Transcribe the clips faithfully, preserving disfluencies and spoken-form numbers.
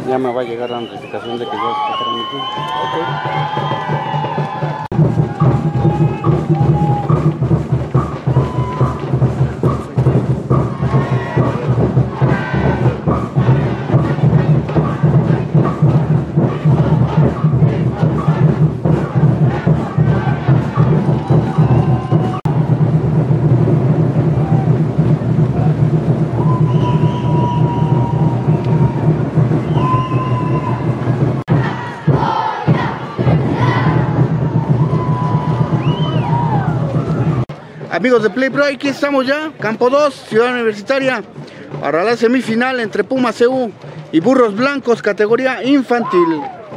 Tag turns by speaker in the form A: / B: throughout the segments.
A: Ya me va a llegar la notificación de que ya está transmitiendo.
B: Amigos de Play Pro, aquí estamos ya, Campo dos, Ciudad Universitaria, para la semifinal entre Pumas C U y Burros Blancos, categoría infantil.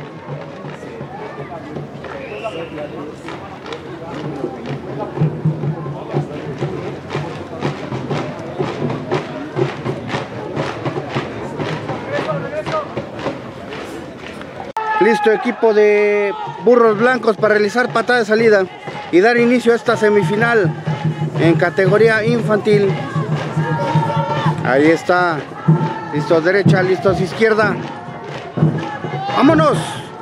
B: Listo equipo de Burros Blancos para realizar patada de salida y dar inicio a esta semifinal en categoría infantil. Ahí está, listos derecha, listos izquierda. ¡Vámonos!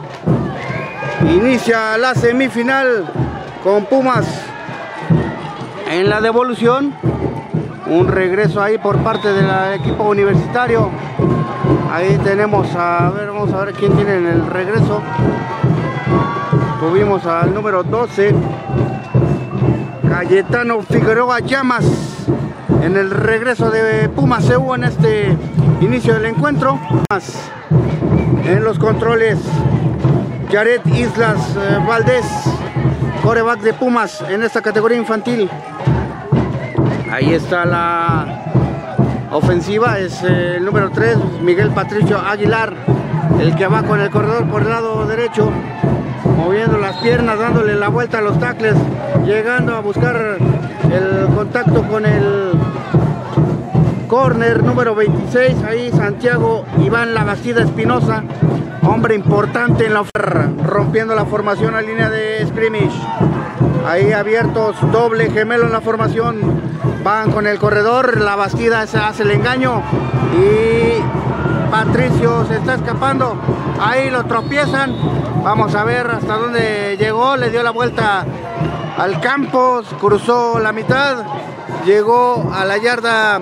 B: Inicia la semifinal con Pumas en la devolución. Un regreso ahí por parte del equipo universitario. Ahí tenemos, a ver, vamos a ver quién tiene en el regreso. Tuvimos al número doce, Cayetano Figueroa Llamas, en el regreso de Pumas C U en este inicio del encuentro. En los controles, Jared Islas eh, Valdés, quarterback de Pumas en esta categoría infantil. Ahí está la ofensiva, es eh, el número tres, Miguel Patricio Aguilar, el que va con el corredor por el lado derecho, moviendo las piernas, dándole la vuelta a los tackles, llegando a buscar el contacto con el corner número veintiséis, ahí Santiago Iván Labastida Espinosa, hombre importante en la oferta, rompiendo la formación a línea de scrimmage. Ahí abiertos, doble gemelo en la formación, van con el corredor, Labastida hace el engaño y Patricio se está escapando, ahí lo tropiezan. Vamos a ver hasta dónde llegó, le dio la vuelta al campo, cruzó la mitad, llegó a la yarda,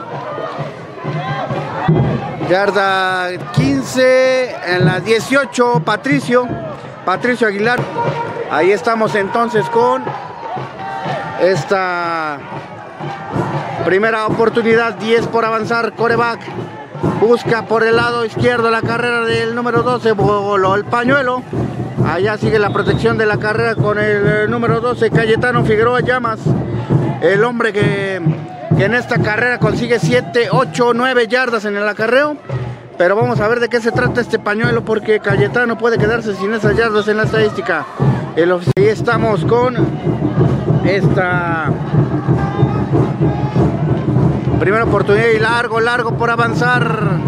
B: yarda quince, en la dieciocho, Patricio, Patricio Aguilar. Ahí estamos entonces con esta primera oportunidad, diez por avanzar, quarterback. Busca por el lado izquierdo la carrera del número doce, voló el pañuelo. Allá sigue la protección de la carrera con el número doce, Cayetano Figueroa Llamas. El hombre que, que en esta carrera consigue siete, ocho, nueve yardas en el acarreo. Pero vamos a ver de qué se trata este pañuelo, porque Cayetano puede quedarse sin esas yardas en la estadística. El, ahí estamos con esta primera oportunidad y largo, largo por avanzar.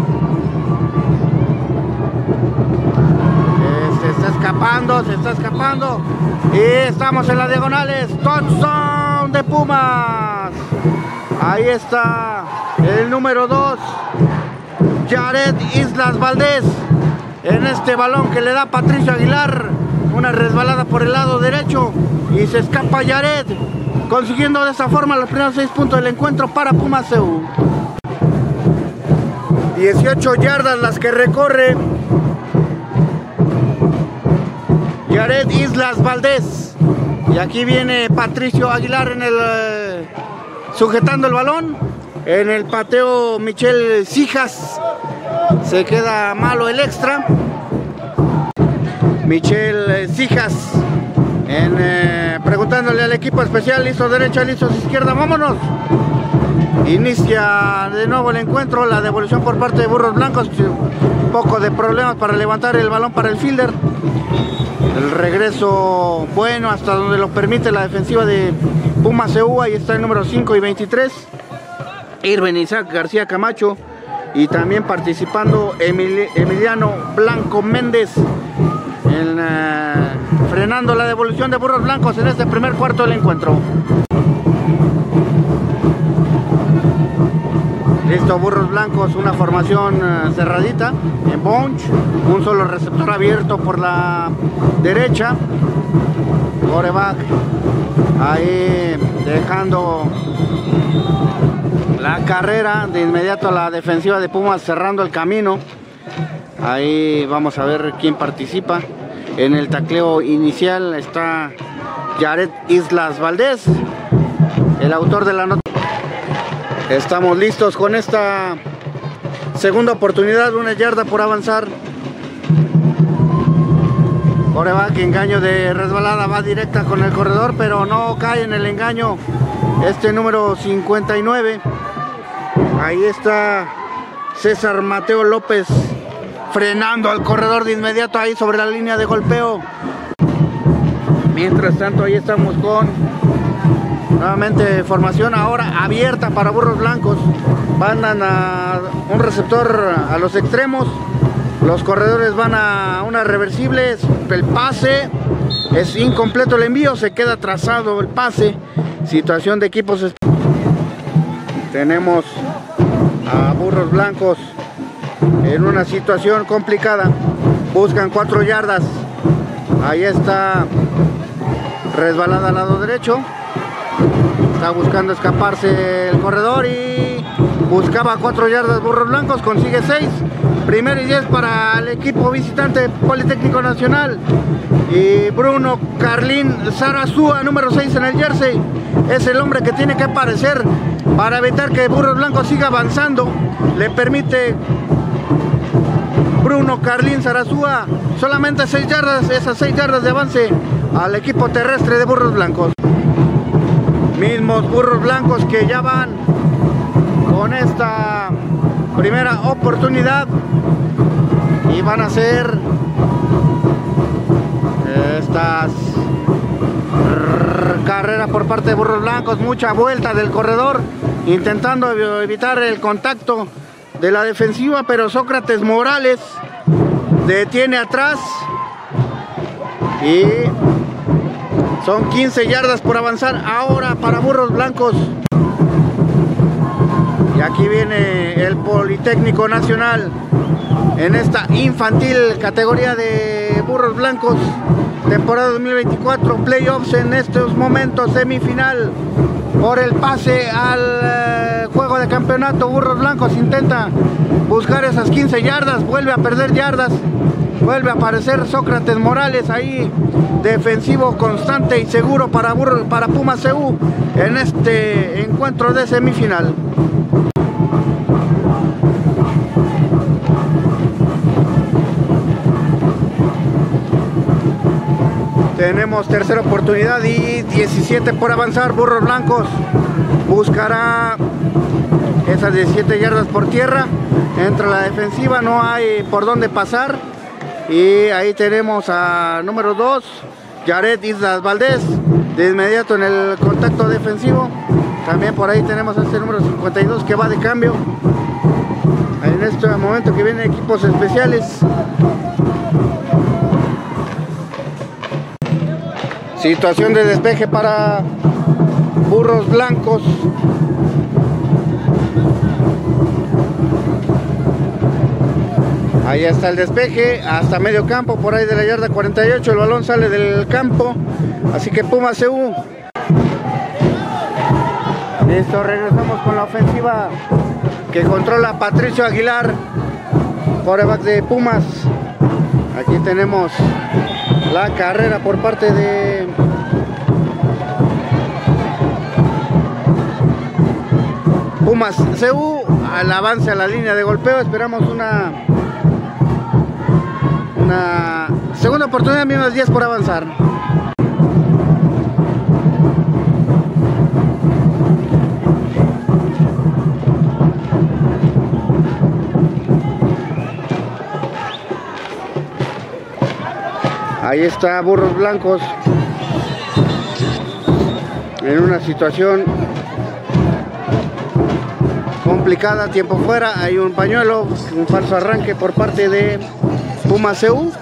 B: Eh, se está escapando, se está escapando. Y estamos en las diagonales. Touchdown de Pumas. Ahí está el número dos, Jared Islas Valdés. En este balón que le da Patricio Aguilar. Una resbalada por el lado derecho. Y se escapa Jared, consiguiendo de esa forma los primeros seis puntos del encuentro para Pumas C U. dieciocho yardas las que recorre Jared Islas Valdés. Y aquí viene Patricio Aguilar en el eh, sujetando el balón. En el pateo Michel Cijas. Se queda malo el extra. Michel Cijas en, eh, preguntándole al equipo especial, listo derecha, listos izquierda, vámonos. Inicia de nuevo el encuentro, la devolución por parte de Burros Blancos, un poco de problemas para levantar el balón para el fielder. El regreso bueno hasta donde lo permite la defensiva de Pumas C U, ahí está el número cinco y veintitrés, Irvin Isaac García Camacho, y también participando Emil, Emiliano Blanco Méndez. En, uh, frenando la devolución de Burros Blancos en este primer cuarto del encuentro. Listo, Burros Blancos, una formación uh, cerradita en bunch, un solo receptor abierto por la derecha. Coreback ahí dejando la carrera, de inmediato a la defensiva de Pumas cerrando el camino. Ahí vamos a ver quién participa. En el tacleo inicial está Jared Islas Valdés, el autor de la nota. Estamos listos con esta segunda oportunidad, una yarda por avanzar. Coreback, engaño de resbalada, va directa con el corredor, pero no cae en el engaño este número cincuenta y nueve. Ahí está César Mateo López frenando al corredor de inmediato ahí sobre la línea de golpeo. Mientras tanto, ahí estamos con nuevamente formación ahora abierta para Burros Blancos. Mandan a un receptor a los extremos. Los corredores van a unas reversibles. El pase es incompleto, el envío, se queda trazado el pase. Situación de equipos. Tenemos a Burros Blancos en una situación complicada. Buscan cuatro yardas. Ahí está resbalada al lado derecho. Está buscando escaparse el corredor y buscaba cuatro yardas Burros Blancos, consigue seis. Primero y diez para el equipo visitante Politécnico Nacional. Y Bruno Carlín Zarazúa, número seis en el jersey, es el hombre que tiene que aparecer para evitar que Burros Blancos siga avanzando. Le permite Bruno Carlín Zarazúa solamente seis yardas, esas seis yardas de avance al equipo terrestre de Burros Blancos. Mismos Burros Blancos que ya van con esta primera oportunidad y van a hacer estas carreras por parte de Burros Blancos, mucha vuelta del corredor intentando evitar el contacto de la defensiva, pero Sócrates Morales detiene atrás y son quince yardas por avanzar ahora para Burros Blancos. Y aquí viene el Politécnico Nacional en esta infantil categoría de Burros Blancos, temporada dos mil veinticuatro, playoffs en estos momentos, semifinal por el pase al eh, juego de campeonato. Burros Blancos intenta buscar esas quince yardas, vuelve a perder yardas, vuelve a aparecer Sócrates Morales ahí, defensivo constante y seguro para, Burros, para Pumas C U en este encuentro de semifinal. Tenemos tercera oportunidad y diecisiete por avanzar. Burros Blancos buscará esas diecisiete yardas por tierra. Entra la defensiva, no hay por dónde pasar. Y ahí tenemos a número dos, Jared Islas Valdés, de inmediato en el contacto defensivo. También por ahí tenemos a este número cincuenta y dos que va de cambio. En este momento que vienen equipos especiales. Situación de despeje para Burros Blancos. Ahí está el despeje hasta medio campo, por ahí de la yarda cuarenta y ocho. El balón sale del campo, así que Pumas C U. Listo, regresamos con la ofensiva que controla Patricio Aguilar, quarterback de Pumas. Aquí tenemos la carrera por parte de Pumas C U, al avance a la línea de golpeo. Esperamos una una segunda oportunidad, menos diez por avanzar. Ahí está Burros Blancos en una situación complicada, tiempo fuera, hay un pañuelo, un falso arranque por parte de Pumas C U.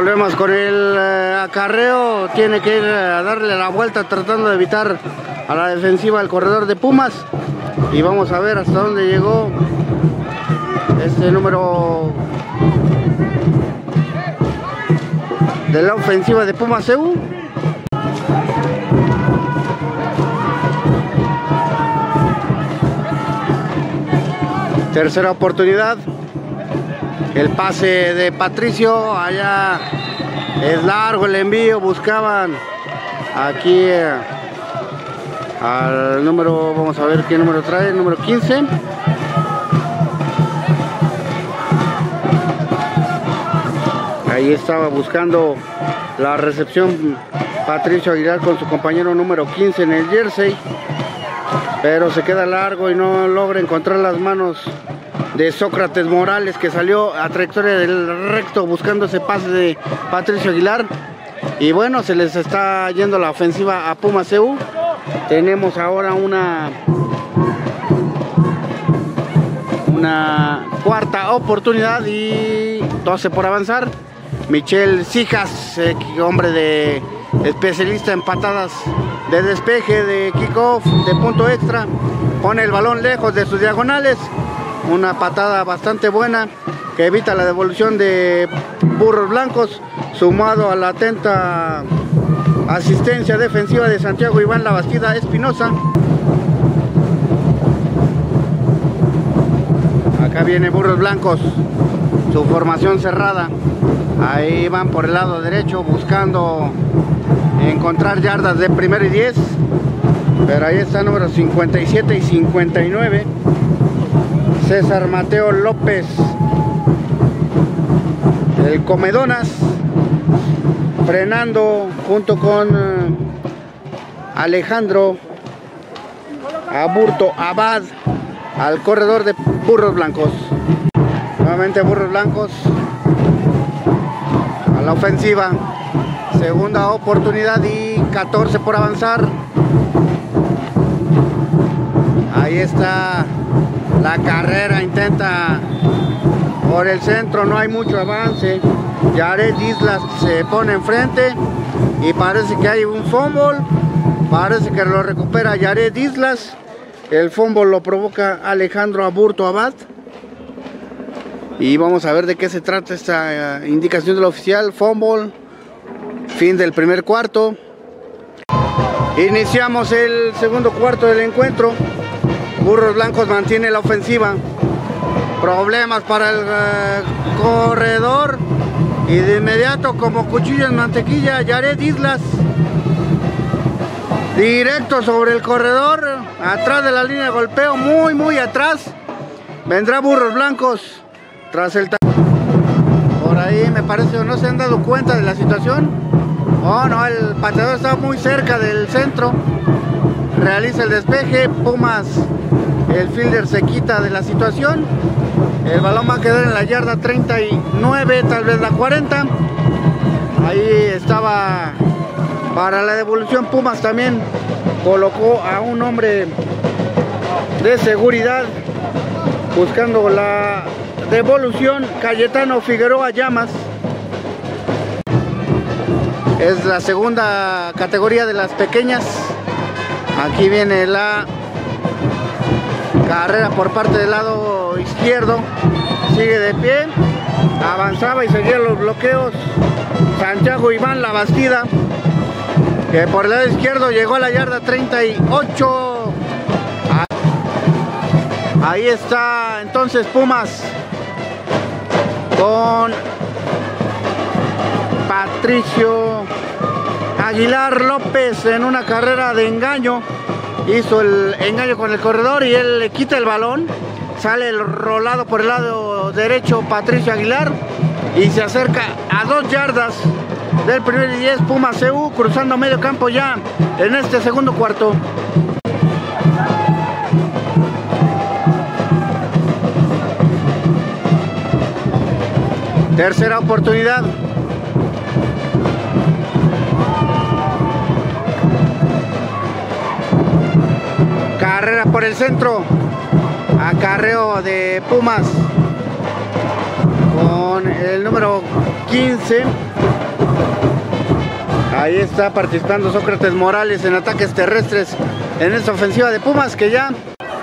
B: Volvemos con el eh, acarreo. Tiene que ir a darle la vuelta tratando de evitar a la defensiva del corredor de Pumas. Y vamos a ver hasta dónde llegó este número de la ofensiva de Pumas C U. Tercera oportunidad. El pase de Patricio, allá es largo el envío, buscaban aquí eh, al número, vamos a ver qué número trae, el número quince. Ahí estaba buscando la recepción Patricio Aguilar con su compañero número quince en el jersey, pero se queda largo y no logra encontrar las manos de Sócrates Morales, que salió a trayectoria del recto buscando ese pase de Patricio Aguilar. Y bueno, se les está yendo la ofensiva a Pumas C U. Tenemos ahora una una cuarta oportunidad y doce por avanzar. Michel Cijas, eh, hombre de especialista en patadas de despeje, de kickoff, de punto extra, pone el balón lejos de sus diagonales. Una patada bastante buena que evita la devolución de Burros Blancos, sumado a la atenta asistencia defensiva de Santiago Iván Labastida Espinosa. Acá viene Burros Blancos, su formación cerrada. Ahí van por el lado derecho buscando encontrar yardas de primero y diez. Pero ahí está número cincuenta y siete y cincuenta y nueve. César Mateo López, el Comedonas, frenando junto con uh, Alejandro Aburto Abad al corredor de Burros Blancos. Nuevamente Burros Blancos a la ofensiva. Segunda oportunidad y catorce por avanzar. Ahí está la carrera, intenta por el centro, no hay mucho avance. Yaret Islas se pone enfrente y parece que hay un fumble. Parece que lo recupera Yaret Islas. El fumble lo provoca Alejandro Aburto Abad. Y vamos a ver de qué se trata esta uh, indicación del oficial. Fumble, fin del primer cuarto. Iniciamos el segundo cuarto del encuentro. Burros Blancos mantiene la ofensiva. Problemas para el uh, corredor. Y de inmediato, como cuchillo en mantequilla, Yaret Islas. Directo sobre el corredor. Atrás de la línea de golpeo. Muy, muy atrás. Vendrá Burros Blancos. Tras el... Por ahí me parece, no se han dado cuenta de la situación. Oh, no, el pateador está muy cerca del centro. Realiza el despeje. Pumas, el fielder se quita de la situación. El balón va a quedar en la yarda treinta y nueve, tal vez la cuarenta. Ahí estaba para la devolución. Pumas también colocó a un hombre de seguridad buscando la devolución. Cayetano Figueroa Llamas. Es la segunda categoría de las pequeñas. Aquí viene la carrera por parte del lado izquierdo. Sigue de pie. Avanzaba y seguía los bloqueos Santiago Iván Labastida, que por el lado izquierdo llegó a la yarda treinta y ocho. Ahí está entonces Pumas con Patricio Aguilar López en una carrera de engaño. Hizo el engaño con el corredor y él le quita el balón. Sale el rolado por el lado derecho Patricio Aguilar y se acerca a dos yardas del primer y diez. Pumas C U cruzando medio campo ya en este segundo cuarto. Tercera oportunidad. Carrera por el centro. Acarreo de Pumas con el número quince. Ahí está participando Sócrates Morales en ataques terrestres en esta ofensiva de Pumas, que ya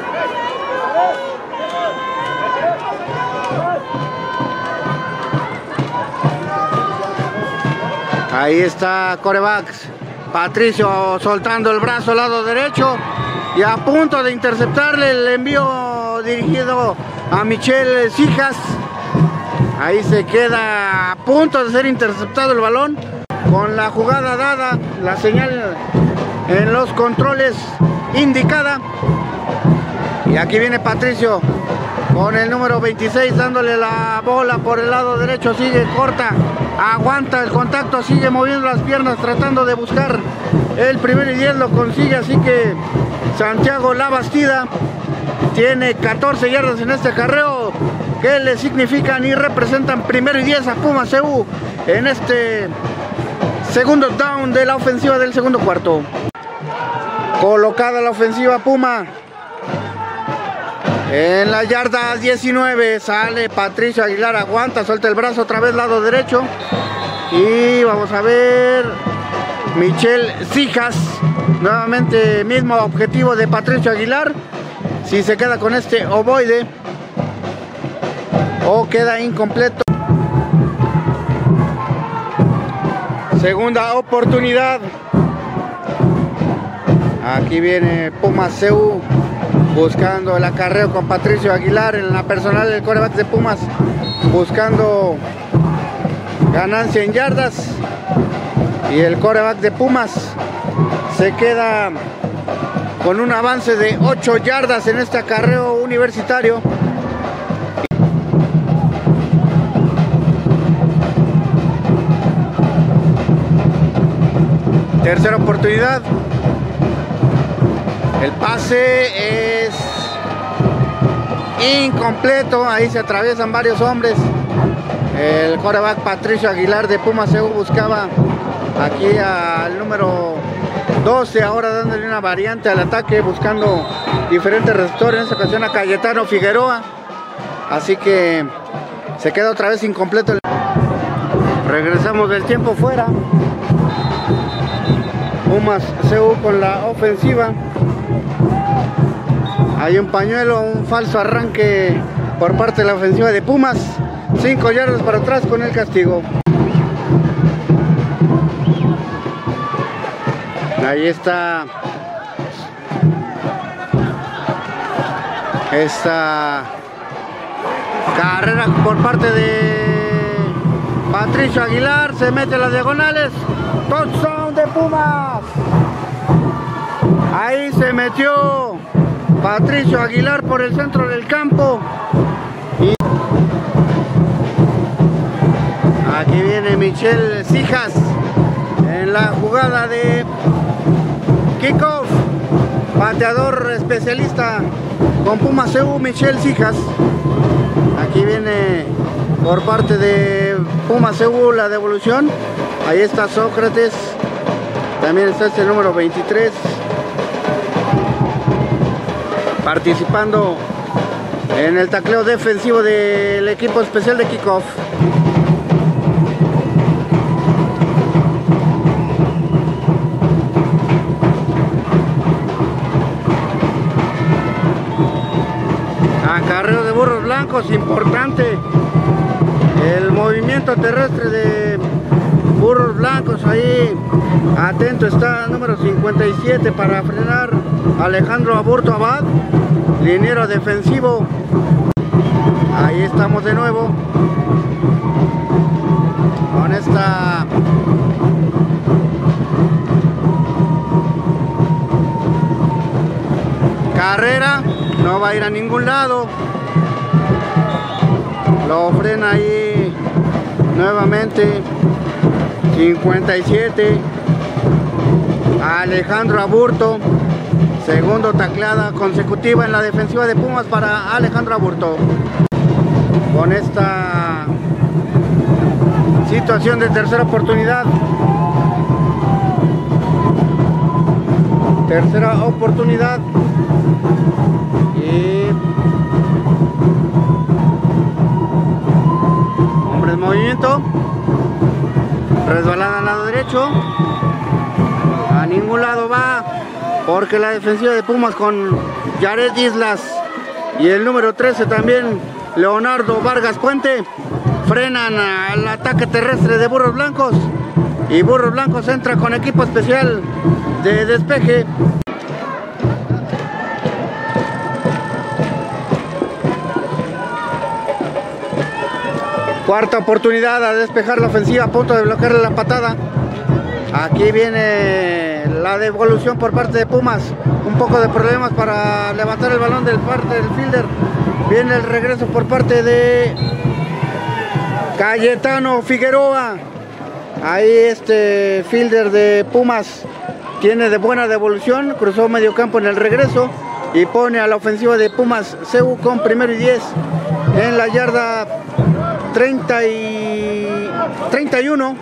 B: ahí está corebacks Patricio soltando el brazo al lado derecho y a punto de interceptarle el envío dirigido a Michel Cijas. Ahí se queda a punto de ser interceptado el balón. Con la jugada dada, la señal en los controles indicada. Y aquí viene Patricio con el número veintiséis dándole la bola por el lado derecho. Sigue corta, aguanta el contacto, sigue moviendo las piernas tratando de buscar el primer y diez, lo consigue. Así que Santiago Labastida tiene catorce yardas en este acarreo, que le significan y representan primero y diez a Pumas C U en este segundo down de la ofensiva del segundo cuarto. Colocada la ofensiva Puma en la yarda diecinueve. Sale Patricio Aguilar, aguanta, suelta el brazo otra vez lado derecho. Y vamos a ver Michel Cijas. Nuevamente mismo objetivo de Patricio Aguilar. Si se queda con este ovoide o queda incompleto. Segunda oportunidad. Aquí viene Pumas C U buscando el acarreo con Patricio Aguilar en la personal del quarterback de Pumas, buscando ganancia en yardas. Y el quarterback de Pumas se queda con un avance de ocho yardas en este acarreo universitario. Tercera oportunidad. El pase es incompleto. Ahí se atraviesan varios hombres. El quarterback Patricio Aguilar de Pumas C U buscaba aquí al número doce, ahora dándole una variante al ataque, buscando diferentes receptores. En esta ocasión a Cayetano Figueroa. Así que se queda otra vez incompleto. Regresamos del tiempo fuera. Pumas C U con la ofensiva. Hay un pañuelo, un falso arranque por parte de la ofensiva de Pumas. cinco yardas para atrás con el castigo. Ahí está esta carrera por parte de Patricio Aguilar. Se mete a las diagonales. Touchdown de Pumas. Ahí se metió Patricio Aguilar por el centro del campo. Y aquí viene Michel Cijas en la jugada de kickoff. Pateador especialista con Pumas C U, Michel Cijas. Aquí viene por parte de Pumas C U la devolución. Ahí está Sócrates. También está este número veintitrés. Participando en el tacleo defensivo del equipo especial de kickoff. Acarreo de burros blancos, importante el movimiento terrestre de burros blancos. Ahí atento está el número cincuenta y siete para frenar Alejandro Aburto Abad, liniero defensivo. Ahí estamos de nuevo con esta carrera. No va a ir a ningún lado. Lo frena ahí nuevamente cincuenta y siete. Alejandro Aburto. Segundo tacleada consecutiva en la defensiva de Pumas para Alejandro Aburto. Con esta situación de tercera oportunidad. Tercera oportunidad. Y hombre de movimiento. resbalada al lado derecho. A ningún lado va, porque la defensiva de Pumas con Jared Islas y el número trece también, Leonardo Vargas Puente, frenan al ataque terrestre de Burros Blancos. Y Burros Blancos entra con equipo especial de despeje. Cuarta oportunidad a despejar la ofensiva, a punto de bloquearle la patada. Aquí viene la devolución por parte de Pumas. Un poco de problemas para levantar el balón del parte del fielder. Viene el regreso por parte de Cayetano Figueroa. Ahí este fielder de Pumas tiene de buena devolución. Cruzó medio campo en el regreso y pone a la ofensiva de Pumas C U con primero y diez en la yarda treinta y treinta y uno.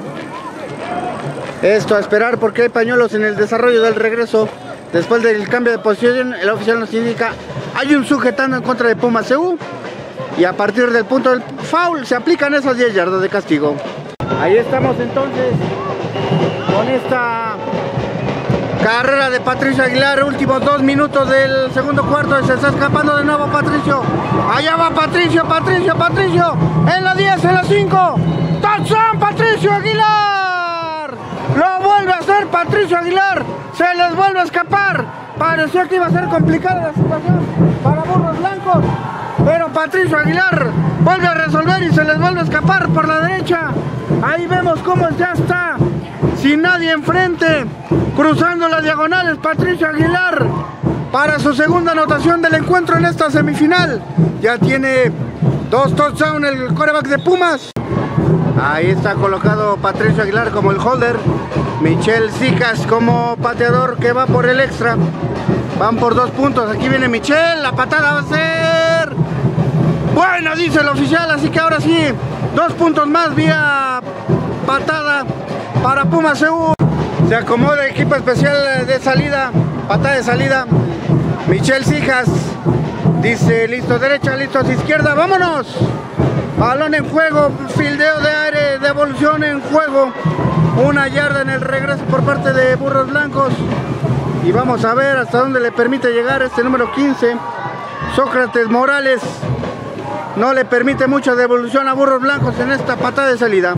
B: Esto a esperar porque hay pañuelos en el desarrollo del regreso. Después del cambio de posición, el oficial nos indica hay un sujetando en contra de Pumas C U. Y a partir del punto del foul se aplican esas diez yardas de castigo. Ahí estamos entonces con esta carrera de Patricio Aguilar. Últimos dos minutos del segundo cuarto. Se está escapando de nuevo Patricio. Allá va Patricio, Patricio, Patricio. En la diez, en la cinco. ¡Touchdown, Patricio Aguilar! Lo vuelve a hacer Patricio Aguilar. Se les vuelve a escapar. Parecía que iba a ser complicada la situación para Burros Blancos, pero Patricio Aguilar vuelve a resolver y se les vuelve a escapar por la derecha. Ahí vemos cómo ya está, sin nadie enfrente, cruzando las diagonales Patricio Aguilar para su segunda anotación del encuentro en esta semifinal. Ya tiene dos touchdowns el quarterback de Pumas. Ahí está colocado Patricio Aguilar como el holder, Michel Sicas como pateador que va por el extra. Van por dos puntos, aquí viene Michel, la patada va a ser buena, dice el oficial, así que ahora sí, dos puntos más vía patada para Pumas C U. Se acomoda el equipo especial de salida, patada de salida, Michel Sicas dice listo derecha, listo hacia izquierda, vámonos. Balón en juego, fildeo de aire, devolución en juego, una yarda en el regreso por parte de Burros Blancos. Y vamos a ver hasta dónde le permite llegar este número quince, Sócrates Morales. No le permite mucha devolución a Burros Blancos en esta patada de salida.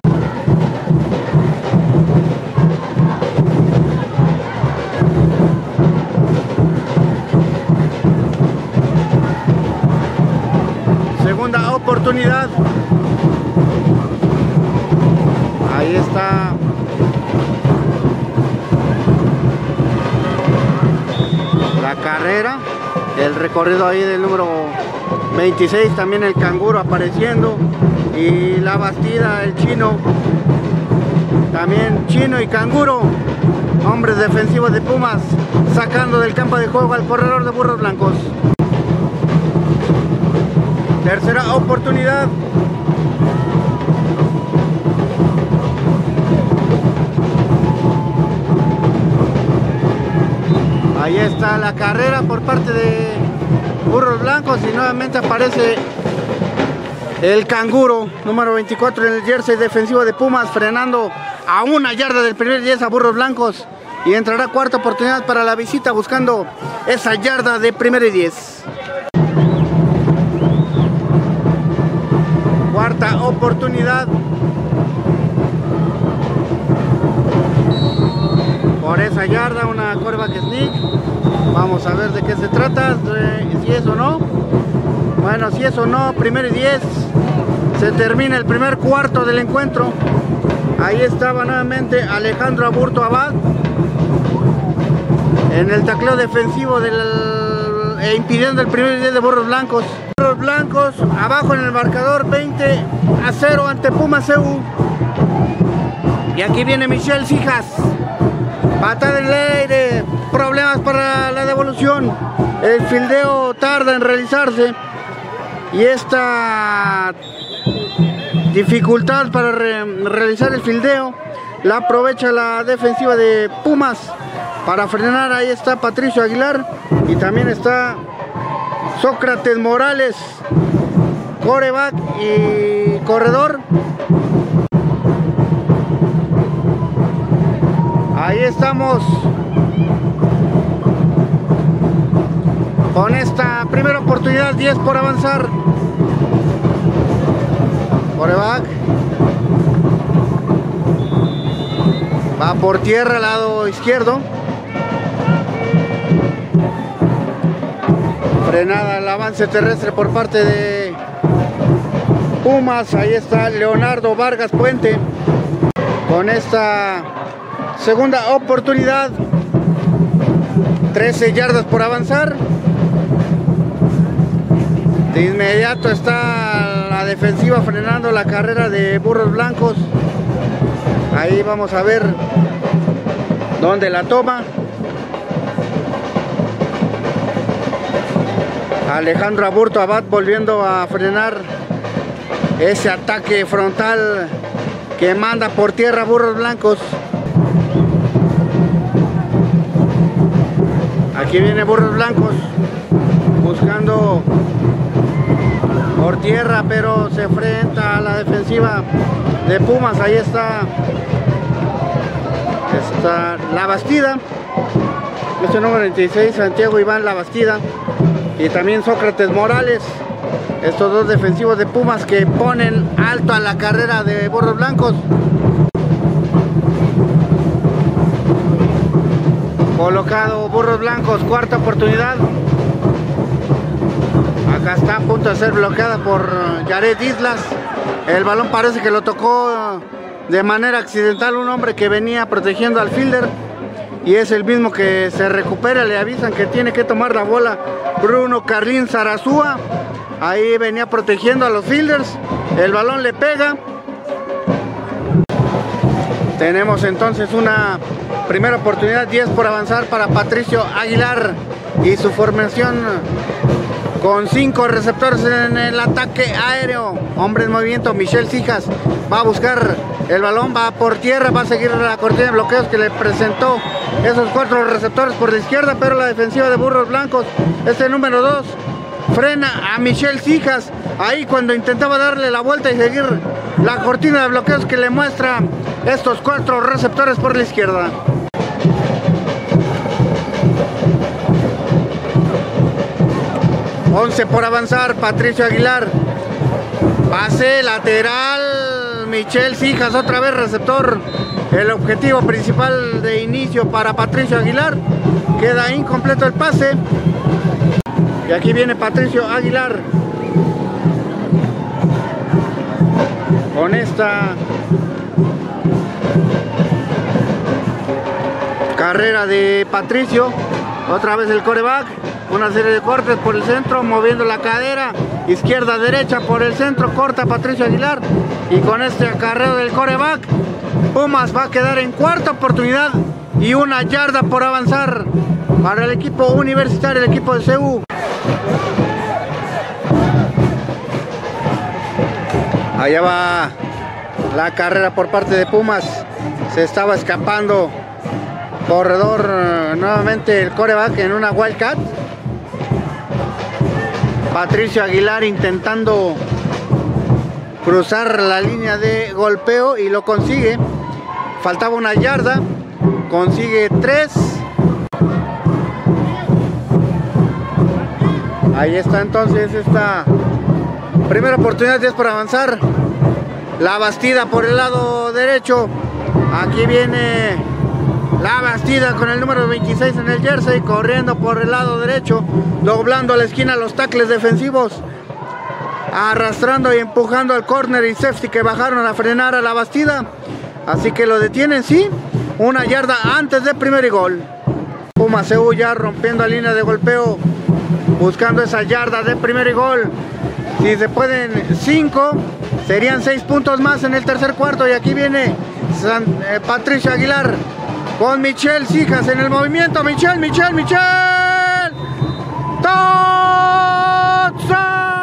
B: Segunda oportunidad. Ahí está. La carrera, el recorrido ahí del número veintiséis, también el canguro apareciendo y la bastida, el chino, también chino y canguro, hombres defensivos de Pumas, sacando del campo de juego al corredor de Burros Blancos. Tercera oportunidad. Ahí está la carrera por parte de Burros Blancos y nuevamente aparece el canguro, número veinticuatro en el jersey defensivo de Pumas, frenando a una yarda del primer diez a Burros Blancos. Y entrará cuarta oportunidad para la visita buscando esa yarda de primer y diez. Cuarta oportunidad. Por esa yarda, una quarterback sneak. Vamos a ver de qué se trata, si es o no. Bueno, si es o no, primero y diez. Se termina el primer cuarto del encuentro. Ahí estaba nuevamente Alejandro Aburto Abad en el tacleo defensivo del, e impidiendo el primer y diez de Burros Blancos. Burros Blancos abajo en el marcador, veinte a cero ante Pumas C U. Y aquí viene Michel Sicas. Patada en el aire, problemas para la devolución. El fildeo tarda en realizarse. Y esta dificultad para re realizar el fildeo la aprovecha la defensiva de Pumas para frenar. Ahí está Patricio Aguilar y también está Sócrates Morales, quarterback y corredor. Ahí estamos con esta primera oportunidad, diez por avanzar. Coreback va por tierra al lado izquierdo. Frenada el avance terrestre por parte de Pumas. Ahí está Leonardo Vargas Puente con esta segunda oportunidad. trece yardas por avanzar. De inmediato está la defensiva frenando la carrera de Burros Blancos. Ahí vamos a ver dónde la toma. Alejandro Aburto Abad volviendo a frenar ese ataque frontal que manda por tierra Burros Blancos. Aquí viene Burros Blancos buscando por tierra, pero se enfrenta a la defensiva de Pumas. Ahí está, está Labastida, este número veintiséis, Santiago Iván Labastida, y también Sócrates Morales, estos dos defensivos de Pumas que ponen alto a la carrera de Burros Blancos. Colocado Burros Blancos, cuarta oportunidad. Acá está a punto de ser bloqueada por Jared Islas. El balón parece que lo tocó de manera accidental un hombre que venía protegiendo al fielder, y es el mismo que se recupera. Le avisan que tiene que tomar la bola Bruno Carlín Zarazúa. Ahí venía protegiendo a los fielders. El balón le pega. Tenemos entonces una primera oportunidad, diez por avanzar para Patricio Aguilar y su formación con cinco receptores en el ataque aéreo. Hombre en movimiento, Michel Cijas va a buscar el balón, va por tierra, va a seguir la cortina de bloqueos que le presentó esos cuatro receptores por la izquierda, pero la defensiva de Burros Blancos, este número dos, frena a Michel Cijas ahí cuando intentaba darle la vuelta y seguir la cortina de bloqueos que le muestra estos cuatro receptores por la izquierda. once por avanzar, Patricio Aguilar. Pase lateral, Michel Cijas, otra vez receptor. El objetivo principal de inicio para Patricio Aguilar. Queda incompleto el pase. Y aquí viene Patricio Aguilar con esta carrera de Patricio. Otra vez el coreback. Una serie de cortes por el centro, moviendo la cadera, izquierda, derecha por el centro, corta Patricio Aguilar. Y con este acarreo del coreback, Pumas va a quedar en cuarta oportunidad y una yarda por avanzar para el equipo universitario, el equipo de C U. Allá va la carrera por parte de Pumas. Se estaba escapando corredor nuevamente el coreback en una wildcat. Patricio Aguilar intentando cruzar la línea de golpeo y lo consigue. Faltaba una yarda, consigue tres. Ahí está entonces esta primera oportunidad, diez por avanzar. Labastida por el lado derecho. Aquí viene Labastida con el número veintiséis en el jersey, corriendo por el lado derecho, doblando a la esquina los tackles defensivos, arrastrando y empujando al corner y safety que bajaron a frenar a Labastida. Así que lo detienen, sí, una yarda antes de primer y gol. Pumas C U ya rompiendo la línea de golpeo, buscando esa yarda de primer y gol. Si se pueden cinco, serían seis puntos más en el tercer cuarto. Y aquí viene San, eh, Patricio Aguilar con Michel Cijas en el movimiento. Michel, Michel, Michel. ¡Touchdown!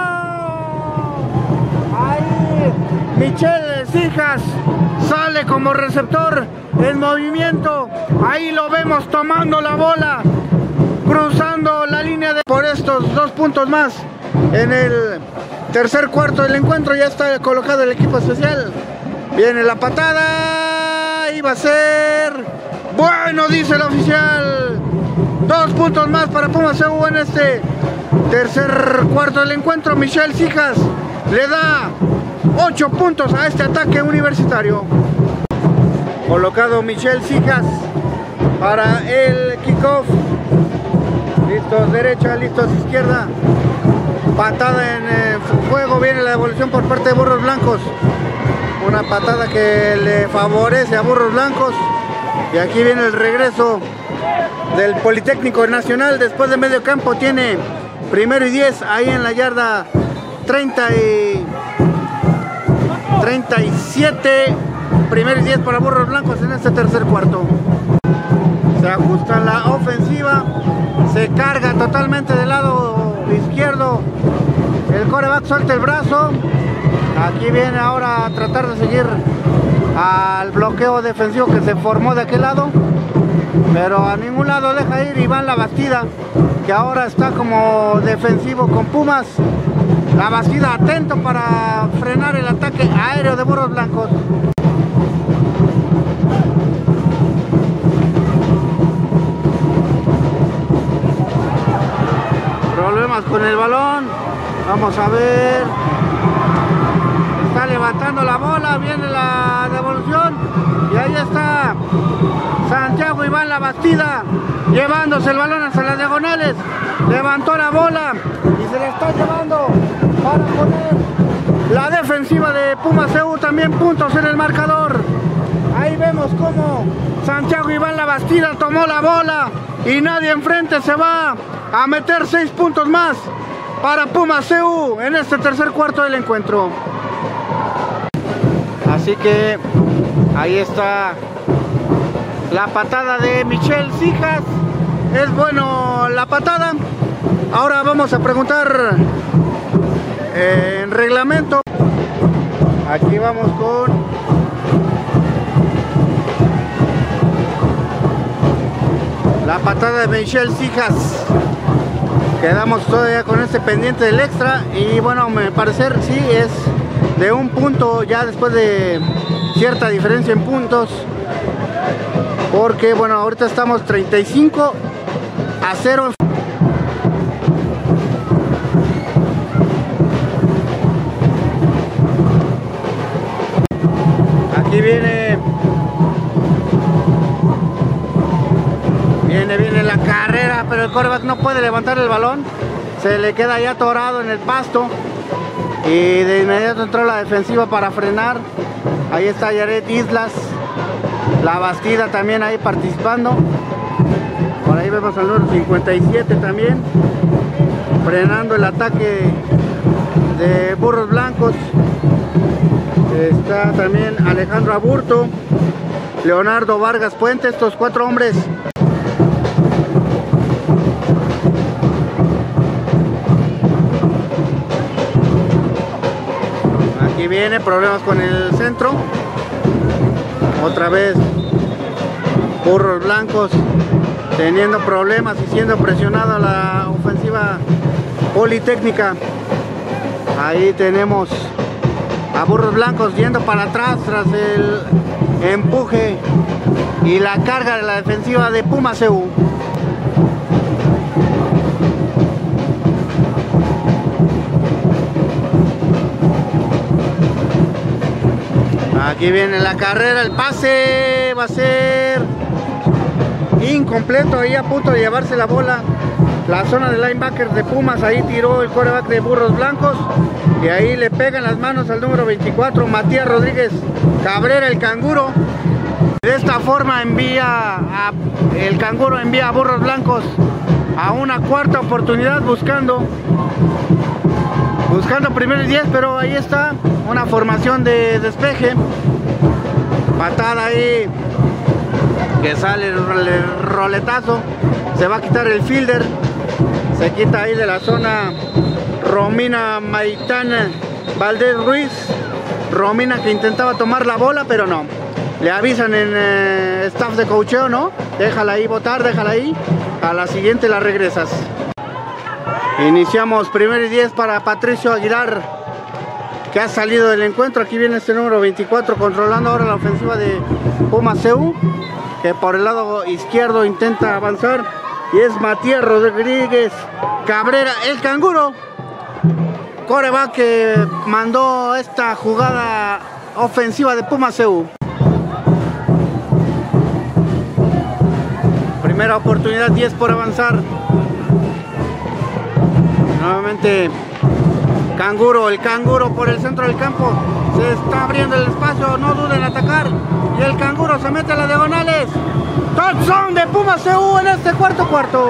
B: Ahí Michel Cijas sale como receptor en movimiento. Ahí lo vemos tomando la bola, cruzando la línea de... Por estos dos puntos más en el tercer cuarto del encuentro. Ya está colocado el equipo especial. Viene la patada. Y va a ser Bueno, dice el oficial. Dos puntos más para Pumas C U en este tercer cuarto del encuentro. Michel Cijas le da ocho puntos a este ataque universitario. Colocado Michel Cijas para el kickoff. Listos derecha, listos izquierda. Patada en eh, juego, viene la devolución por parte de Burros Blancos. Una patada que le favorece a Burros Blancos. Y aquí viene el regreso del Politécnico Nacional. Después de medio campo tiene primero y diez ahí en la yarda treinta y treinta y siete. Primero y diez para Burros Blancos en este tercer cuarto. Se ajusta la ofensiva. Se carga totalmente del lado izquierdo. El quarterback suelta el brazo. Aquí viene ahora a tratar de seguir al bloqueo defensivo que se formó de aquel lado. Pero a ningún lado deja ir Iván Labastida, que ahora está como defensivo con Pumas. Labastida atento para frenar el ataque aéreo de Burros Blancos. Problemas con el balón. Vamos a ver. Está levantando la bola. Viene la devolución. Y ahí está Santiago Iván Labastida llevándose el balón hacia las diagonales. Levantó la bola y se la está llevando para poner la defensiva de Pumas C U también puntos en el marcador. Ahí vemos cómo Santiago Iván Labastida tomó la bola y nadie enfrente. Se va a meter seis puntos más para Pumas C U en este tercer cuarto del encuentro. Así que ahí está la patada de Michel Cijas. Es bueno la patada. Ahora vamos a preguntar eh, en reglamento. Aquí vamos con la patada de Michel Cijas. Quedamos todavía con este pendiente del extra. Y bueno, me parecer sí es de un punto ya después de cierta diferencia en puntos. Porque bueno, ahorita estamos treinta y cinco a cero. Aquí viene Viene, viene la carrera, pero el quarterback no puede levantar el balón. Se le queda ya atorado en el pasto. Y de inmediato entró la defensiva para frenar. Ahí está Jared Islas. Labastida también ahí participando. Por ahí vemos al número cincuenta y siete también frenando el ataque de Burros Blancos. Está también Alejandro Aburto, Leonardo Vargas Puente, estos cuatro hombres. Aquí viene problemas con el centro. Otra vez Burros Blancos teniendo problemas y siendo presionada la ofensiva Politécnica. Ahí tenemos a Burros Blancos yendo para atrás tras el empuje y la carga de la defensiva de Pumas C U. Aquí viene la carrera, el pase va a ser incompleto, ahí a punto de llevarse la bola la zona de linebacker de Pumas. Ahí tiró el quarterback de Burros Blancos y ahí le pegan las manos al número veinticuatro, Matías Rodríguez Cabrera, el canguro. De esta forma envía a, el canguro envía a Burros Blancos a una cuarta oportunidad buscando buscando primero y diez, pero ahí está una formación de despeje. Patada ahí que sale el roletazo. Se va a quitar el fielder. Se quita ahí de la zona Romina Maitana Valdés Ruiz. Romina que intentaba tomar la bola, pero no. Le avisan en eh, staff de coacheo, ¿no? Déjala ahí botar, déjala ahí. A la siguiente la regresas. Iniciamos primero y diez para Patricio Aguilar, que ha salido del encuentro. Aquí viene este número veinticuatro controlando ahora la ofensiva de Pumas C U. que por el lado izquierdo intenta avanzar. Y es Matías Rodríguez Cabrera, el canguro. Coreback que mandó esta jugada ofensiva de Pumas C U. Primera oportunidad, diez por avanzar. Nuevamente Canguro, el canguro por el centro del campo. Se está abriendo el espacio, no duden en atacar. Y el canguro se mete a las diagonales. Touchdown de Pumas C U en este cuarto cuarto.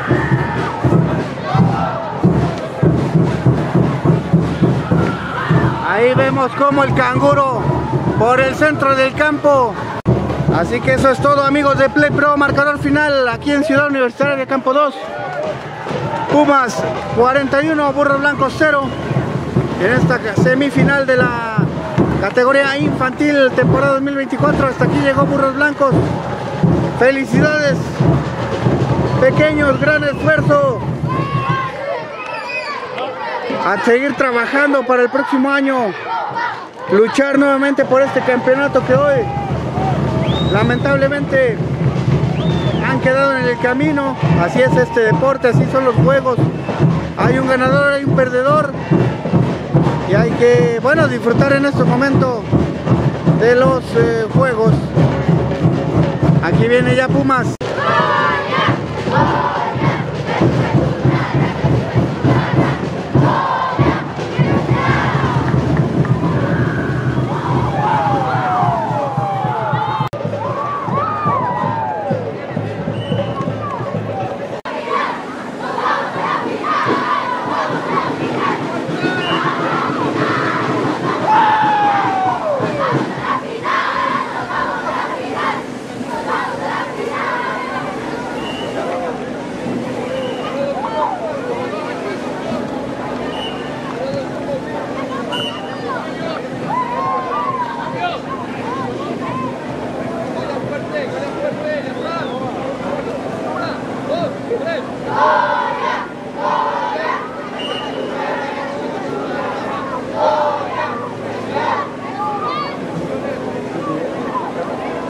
B: Ahí vemos como el canguro por el centro del campo. Así que eso es todo, amigos de Play Pro. Marcador final aquí en Ciudad Universitaria de Campo dos. Pumas cuarenta y uno, Burros Blancos cero. En esta semifinal de la categoría infantil temporada dos mil veinticuatro. Hasta aquí llegó Burros Blancos. Felicidades, pequeños, gran esfuerzo. A seguir trabajando para el próximo año. Luchar nuevamente por este campeonato que hoy lamentablemente han quedado en el camino. Así es este deporte, así son los juegos. Hay un ganador, hay un perdedor. Y hay que, bueno, disfrutar en este momento de los eh, juegos. Aquí viene ya Pumas.